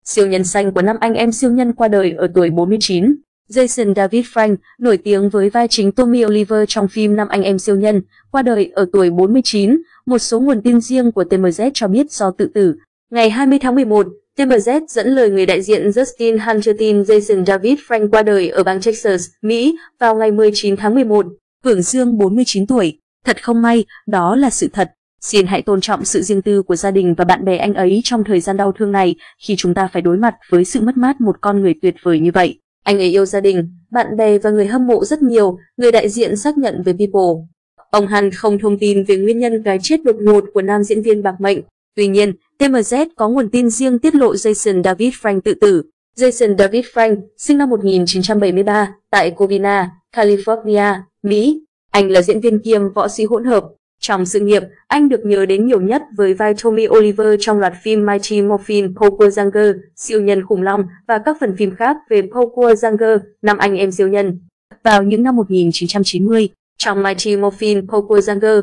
Siêu nhân xanh của năm anh em siêu nhân qua đời ở tuổi 49. Jason David Frank, nổi tiếng với vai chính Tommy Oliver trong phim Năm anh em siêu nhân, qua đời ở tuổi 49. Một số nguồn tin riêng của TMZ cho biết do tự tử. Ngày 20 tháng 11, TMZ dẫn lời người đại diện Justin Hunter tin Jason David Frank qua đời ở bang Texas, Mỹ vào ngày 19 tháng 11, hưởng dương 49 tuổi. Thật không may, đó là sự thật. Xin hãy tôn trọng sự riêng tư của gia đình và bạn bè anh ấy trong thời gian đau thương này khi chúng ta phải đối mặt với sự mất mát một con người tuyệt vời như vậy. Anh ấy yêu gia đình, bạn bè và người hâm mộ rất nhiều, người đại diện xác nhận với People. Ông Hunt không thông tin về nguyên nhân cái chết đột ngột của nam diễn viên bạc mệnh. Tuy nhiên, TMZ có nguồn tin riêng tiết lộ Jason David Frank tự tử. Jason David Frank, sinh năm 1973, tại Covina, California, Mỹ. Anh là diễn viên kiêm võ sĩ hỗn hợp. Trong sự nghiệp, anh được nhớ đến nhiều nhất với vai Tommy Oliver trong loạt phim Mighty Morphin Power Ranger, siêu nhân khủng long và các phần phim khác về Power Ranger, năm anh em siêu nhân. Vào những năm 1990, trong Mighty Morphin Power Ranger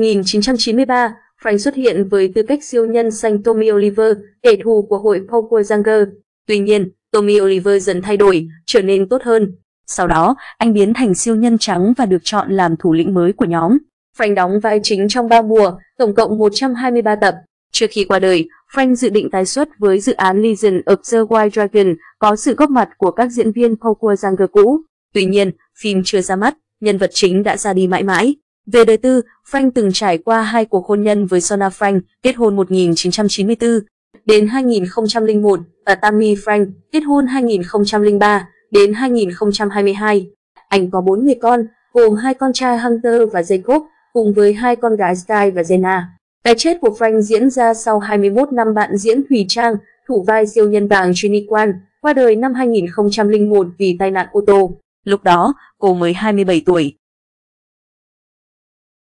1993, Frank xuất hiện với tư cách siêu nhân xanh Tommy Oliver, kẻ thù của hội Power Ranger. Tuy nhiên, Tommy Oliver dần thay đổi, trở nên tốt hơn. Sau đó, anh biến thành siêu nhân trắng và được chọn làm thủ lĩnh mới của nhóm. Frank đóng vai chính trong 3 mùa, tổng cộng 123 tập. Trước khi qua đời, Frank dự định tái xuất với dự án Legend of the White Dragon, có sự góp mặt của các diễn viên Power Ranger cũ. Tuy nhiên, phim chưa ra mắt, nhân vật chính đã ra đi mãi mãi. Về đời tư, Frank từng trải qua 2 cuộc hôn nhân với Sona Frank, kết hôn 1994 đến 2001, và Tammy Frank, kết hôn 2003 đến 2022. Anh có 4 người con, gồm 2 con trai Hunter và Jacob, cùng với 2 con gái Sky và Jenna. Cái chết của Frank diễn ra sau 21 năm bạn diễn Thùy Trang, thủ vai siêu nhân vàng Trini Quan, qua đời năm 2001 vì tai nạn ô tô. Lúc đó, cô mới 27 tuổi.